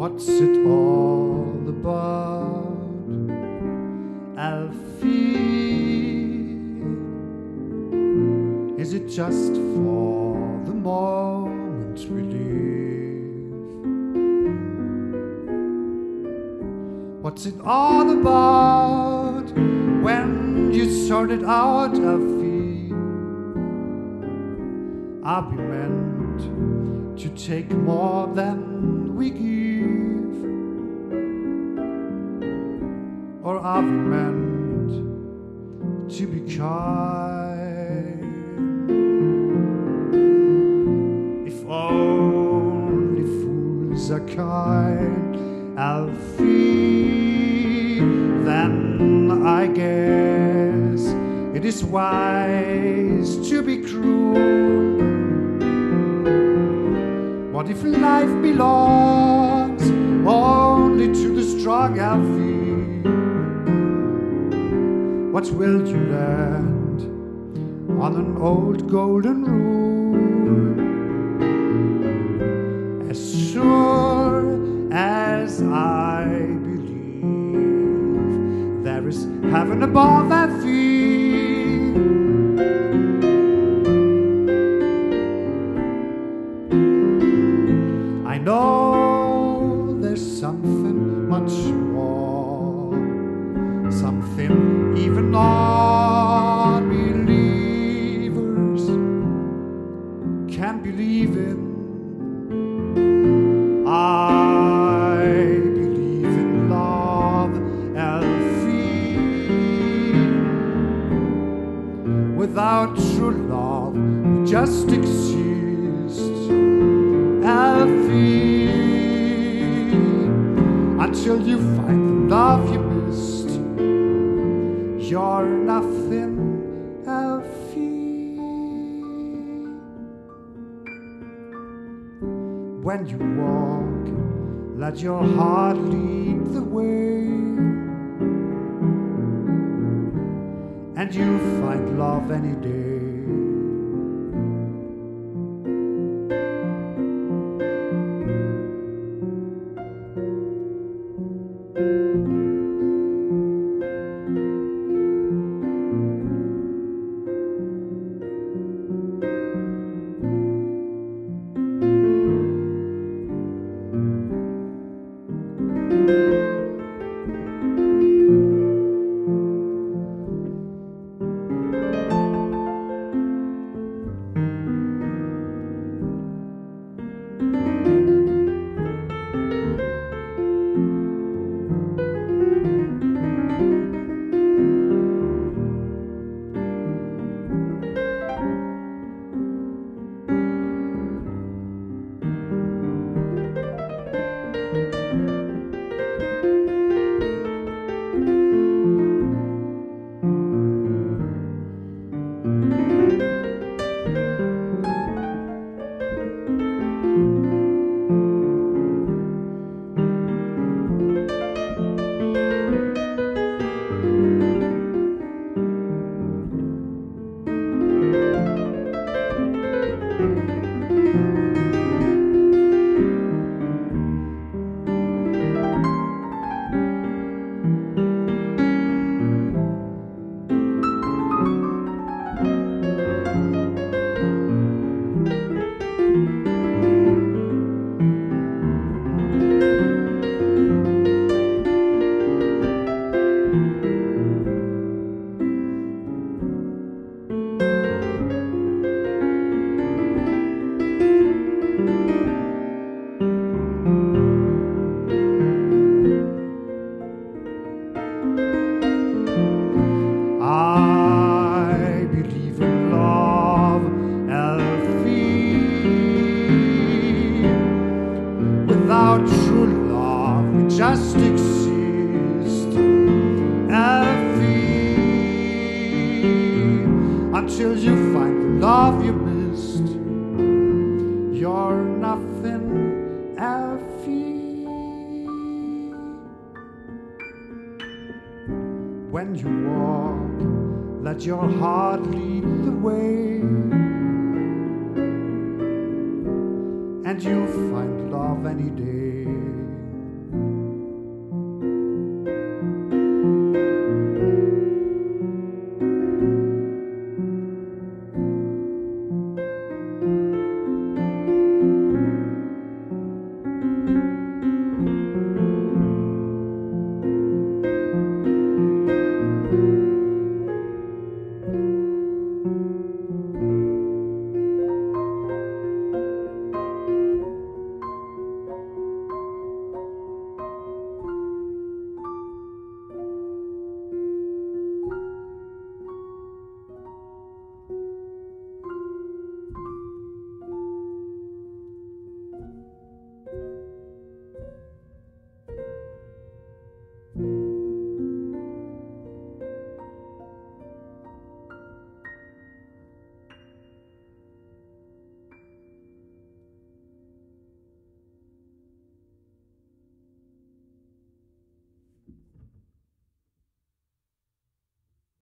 What's it all about, Alfie? Is it just for the moment we live? What's it all about when you sort it out, Alfie? Are we meant to take more than we give? Or are we meant to be kind? If only fools are kind, Alfie, then I guess it is wise to be cruel. What if life belongs only to the strong, Alfie? What will you land on an old golden rule? As sure as I believe there is heaven above, Alfie, I know there's something much more, something even non-believers can believe in. I believe in love, Alfie. Without true love, we just exist, Alfie, until you find the love you missed. You're nothing, Alfie. When you walk, let your heart lead the way, and you'll find love any day. Just exist, Alfie, until you find the love you missed. You're nothing, Alfie. When you walk, let your heart lead the way, and you'll find love any day.